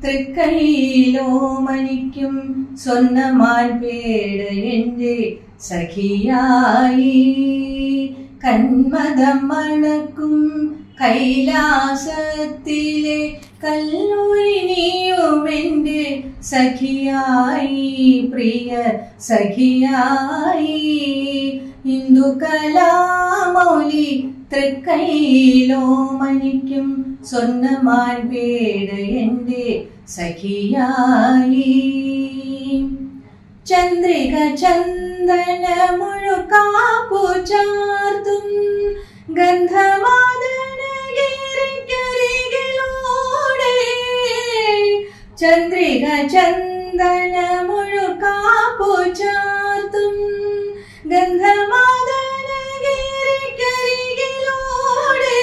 തൃക്കൈയിലോമനിക്കും സ്വർണ്ണമാൻപേട എന്റെ സഖിയായി കന്മദം മണക്കും കൈലാസത്തിലെ കല്ലൂരിനിയും എന്റെ സഖിയായി പ്രിയ സഖിയായി ഇന്ദുകലാമൗലി തൃക്കൈയിലോമനിക്കും സ്വർണ്ണമാൻപേട എന്റെ സഖിയായി ചന്ദ്രിക ചന്ദന മുഴുക്കാപ്പു ചാർത്തും ഗന്ധമാദനഗിരിക്കരികിലൂടെ ചന്ദ്രിക ചന്ദന മുഴുക്കാപ്പു ചാർത്തും ഗന്ധമാദനഗിരിക്കരികിലൂടെ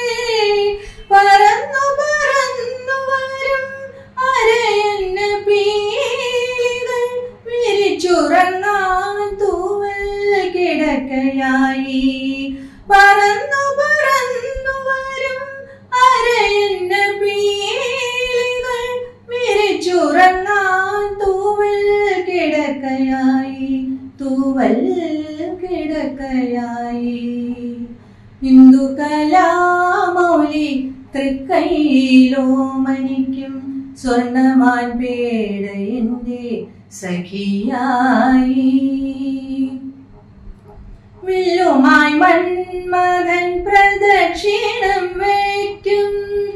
പറന്നു പറന്നു വരും അരയന്ന പീലികൾ വിരിച്ചുറങ്ങാൻ തൂവൽ കിടക്കയായി പറന്നു പറന്നു വരും അരയന്ന പീലികൾ വിരിച്ചുറങ്ങാൻ തൂവൽ കിടക്കയായി തൂവൽ കിടക്കയായി ഇന്ദുകലാമൗലി തൃക്കൈയിലോമനിക്കും സ്വർണ്ണമാൻപേട എന്റെ സഖിയായി വില്ലുമായി മന്മഥൻ പ്രദക്ഷിണം വയ്ക്കും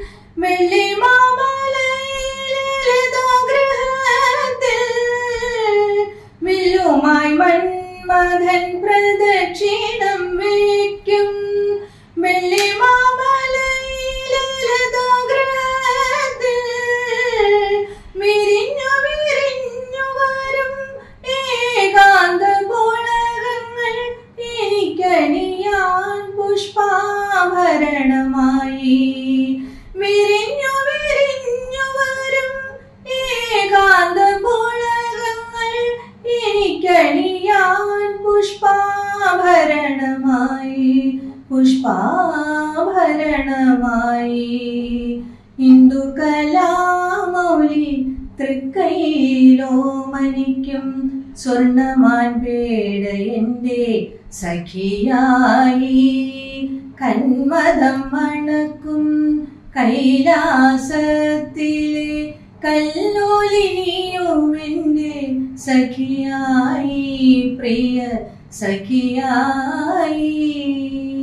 വെള്ളിമാമലയിൽ വില്ലുമായി മന്മഥൻ പ്രദക്ഷിണം വയ്ക്കും വിരിഞ്ഞു വിരിഞ്ഞു വരും ഏകാന്ത പുളകങ്ങൾ എനിക്കണിയാൻ പുഷ്പാഭരണമായി വിരിഞ്ഞു വിരിഞ്ഞു വരും ഏകാന്ത പുളകങ്ങൾ എനിക്കണിയാൻ പുഷ്പാഭരണമായി പുഷ്പാഭരണമായി ഇന്ദുകലാമൗലി തൃക്കൈയിലോമനിക്കും സ്വർണ്ണമാൻപേട എന്റെ സഖിയായി കന്മദം മണക്കും കൈലാസത്തിലെ കല്ലോലിനിയും എന്റെ സഖിയായി പ്രിയ സഖിയായി